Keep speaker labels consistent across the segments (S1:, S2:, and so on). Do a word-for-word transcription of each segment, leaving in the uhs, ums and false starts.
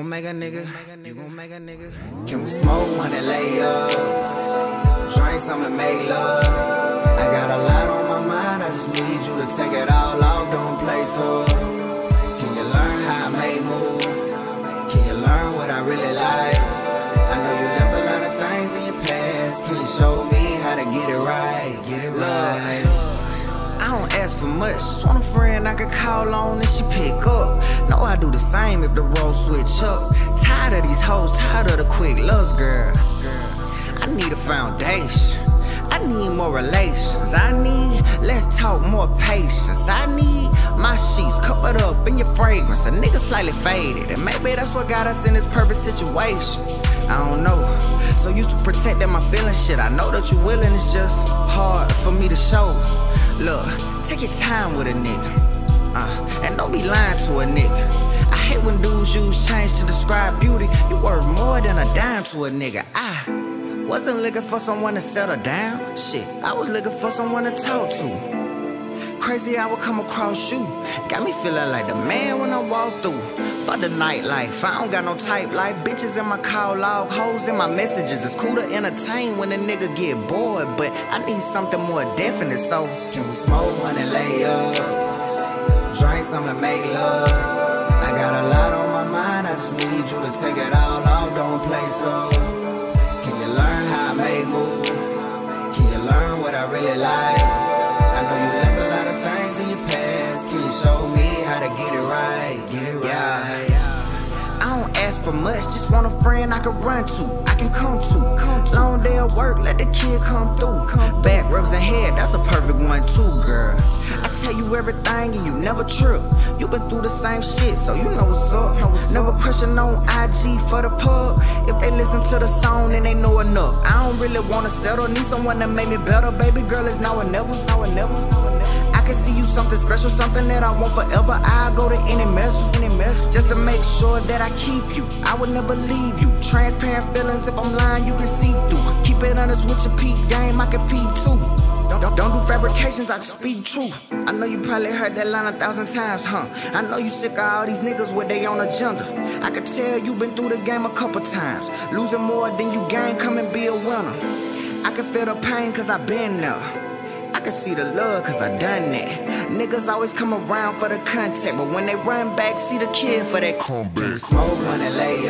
S1: gon' make a nigga, you gon' make a nigga. Can we smoke one and lay up? Drink some and make love. I got a lot on my mind, I just need you to take it all off, don't play tough. Can you learn how I make moves? Can you learn what I really like? I know you left a lot of things in your past. Can you show me how to get it right? Get it right. I don't ask for much, just want a friend I could call on and she pick up. Know I do the same if the roles switch up. Tired of these hoes, tired of the quick loves, girl. I need a foundation, I need more relations. I need less talk, more patience. I need my sheets covered up in your fragrance. A nigga slightly faded, and maybe that's what got us in this perfect situation. I don't know, so used to protecting my feelings. Shit, I know that you willing, it's just hard for me to show. Look, take your time with a nigga, uh, and don't be lying to a nigga. I hate when dudes use change to describe beauty. You worth more than a dime to a nigga. I wasn't looking for someone to settle down. Shit, I was looking for someone to talk to. Crazy I would come across you. Got me feeling like the man when I walk through. But the nightlife, I don't got no type life. Bitches in my call log, hoes in my messages. It's cool to entertain when a nigga get bored, but I need something more definite, so can we smoke one and lay up? Drink some and make love. I got a lot on my mind, I just need you to take it all off, don't play tough. Can you learn how I make moves? Can you learn what I really like? I know you left a lot of things in your past. Can you show me how to get it right? Get it right. Yeah. I don't ask for much, just want a friend I can run to, I can come to. Come to. Long day of work, let the kid come through. Come back rubs and head, that's a perfect one too, girl. I tell you everything and you never trip. You been through the same shit, so you know what's up. Know what's never crushing on I G for the pub. If they listen to the song and they know enough. I don't really wanna settle, need someone that make me better. Baby girl, it's now or never, now or never, now or never. I can see you something special, something that I want forever. I'll go to any measure, any measure, just to make sure that I keep you. I would never leave you. Transparent feelings, if I'm lying, you can see through. Keep it honest with your peep game, I can peep too. Don't, don't, don't do fabrications, I just speak truth. I know you probably heard that line a thousand times, huh? I know you sick of all these niggas with their own agenda. I could tell you been through the game a couple times. Losing more than you gain, come and be a winner. I can feel the pain cause I been there. I can see the love cause I done that. Niggas always come around for the contact, but when they run back, see the kid for that comeback. Smoke one and lay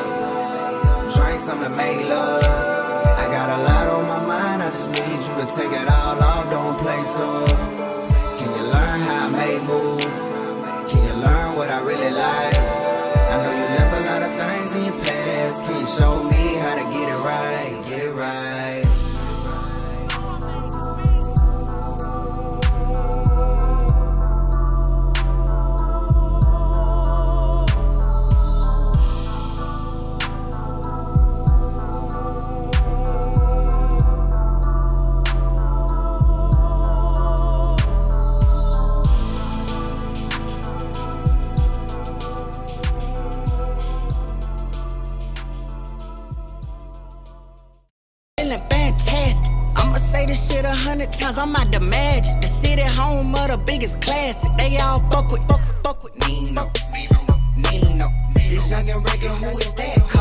S1: up. Drink some and make love. I got a lot on my mind, I just need you to take it all off, don't play tough. Can you learn how I make moves? Can you learn what I really like? I know you left a lot of things in your past. Can you show me how to get it right? Get it right. Fantastic. I'ma say this shit a hundred times. I'm out the magic. The city home of the biggest classic. They all fuck with, fuck with, fuck with Nino, Nino, Nino. This youngin' reckon who is that?